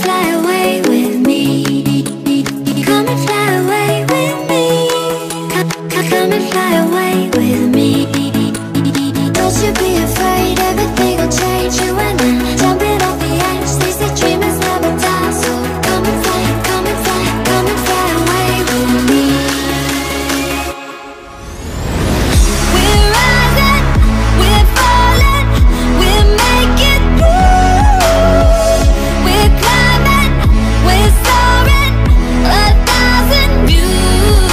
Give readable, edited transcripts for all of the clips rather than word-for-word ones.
fly away with me. Come and fly away with me. Come and fly away with me. Don't you be afraid, everything will change. You and I, jumping off the edge. They say dreamers never die. So come and fly, come and fly, come and fly away with me. We're rising, we're falling, we're making moves. We're climbing, we're soaring, 1,000 views.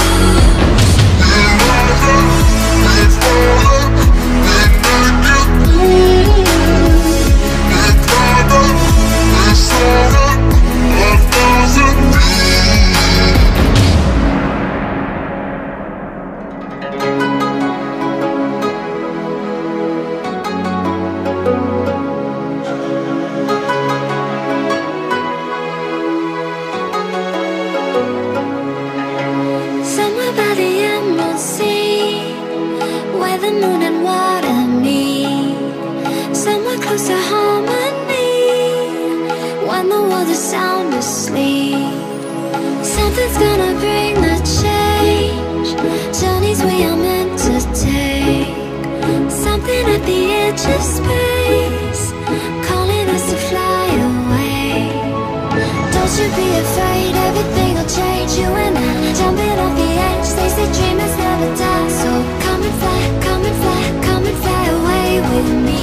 Somewhere by the emerald sea, where the moon and water meet. Somewhere close to harmony, when the world is sound asleep. Something's gonna bring the change, journeys we are meant to take. Something at the edge of space, calling us to fly away. Don't you be afraid, everything will change. You and I, jumping off the edge. They say dreamers never die. So come and fly, come and fly, come and fly away with me.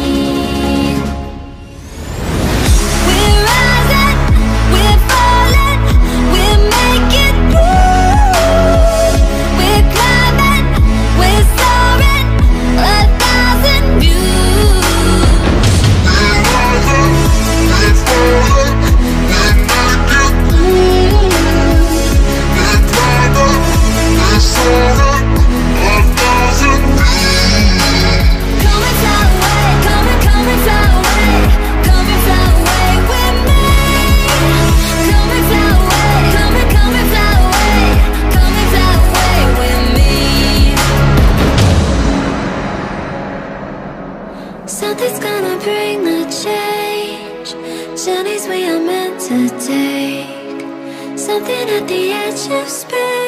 We're rising, we're falling, we're making moves. We're climbing, we're soaring, 1,000 views. Something's gonna bring the change, journeys we are meant to take. Something at the edge of space.